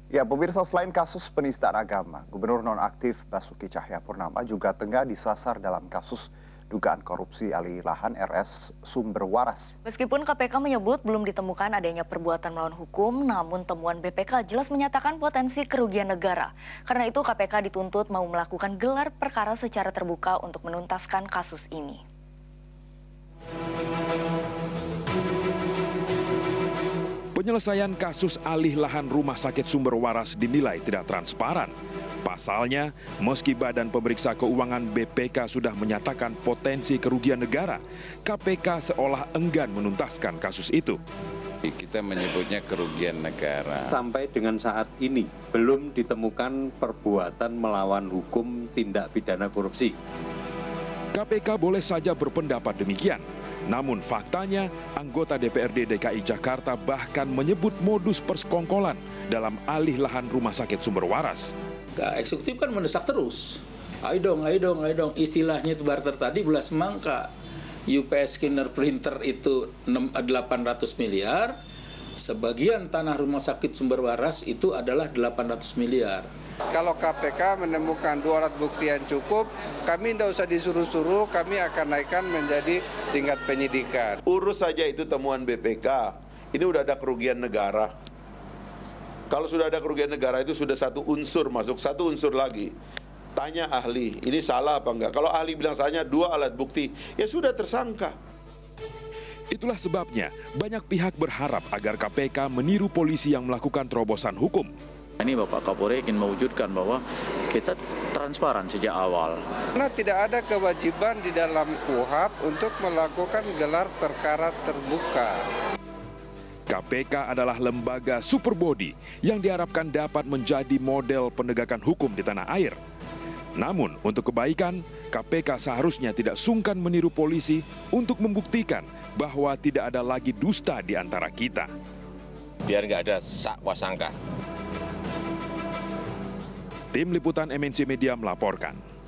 Ya, pemirsa, selain kasus penistaan agama, Gubernur nonaktif Basuki Cahayapurnama juga tengah disasar dalam kasus dugaan korupsi alih lahan RS Sumber Waras. Meskipun KPK menyebut belum ditemukan adanya perbuatan melawan hukum, namun temuan BPK jelas menyatakan potensi kerugian negara. Karena itu KPK dituntut mau melakukan gelar perkara secara terbuka untuk menuntaskan kasus ini. Penyelesaian kasus alih lahan Rumah Sakit Sumber Waras dinilai tidak transparan. Pasalnya, meski Badan Pemeriksa Keuangan BPK sudah menyatakan potensi kerugian negara, KPK seolah enggan menuntaskan kasus itu. Kita menyebutnya kerugian negara. Sampai dengan saat ini belum ditemukan perbuatan melawan hukum tindak pidana korupsi. KPK boleh saja berpendapat demikian. Namun faktanya, anggota DPRD DKI Jakarta bahkan menyebut modus persekongkolan dalam alih lahan Rumah Sakit Sumber Waras. Eksekutif kan mendesak terus. Ayo dong. Istilahnya itu barter tadi belas semangka. UPS scanner printer itu 800 miliar. Sebagian tanah Rumah Sakit Sumber Waras itu adalah 800 miliar. Kalau KPK menemukan 2 alat bukti yang cukup, kami tidak usah disuruh-suruh, kami akan naikkan menjadi tingkat penyidikan. Urus saja itu temuan BPK, ini udah ada kerugian negara. Kalau sudah ada kerugian negara itu sudah satu unsur masuk, satu unsur lagi. Tanya ahli, ini salah apa enggak? Kalau ahli bilang salahnya 2 alat bukti, ya sudah tersangka. Itulah sebabnya banyak pihak berharap agar KPK meniru polisi yang melakukan terobosan hukum. Ini Bapak Kapolri ingin mewujudkan bahwa kita transparan sejak awal. Karena tidak ada kewajiban di dalam KUHP untuk melakukan gelar perkara terbuka. KPK adalah lembaga super body yang diharapkan dapat menjadi model penegakan hukum di tanah air. Namun untuk kebaikan, KPK seharusnya tidak sungkan meniru polisi untuk membuktikan bahwa tidak ada lagi dusta di antara kita. Biar nggak ada sakwasangka. Tim Liputan MNC Media melaporkan.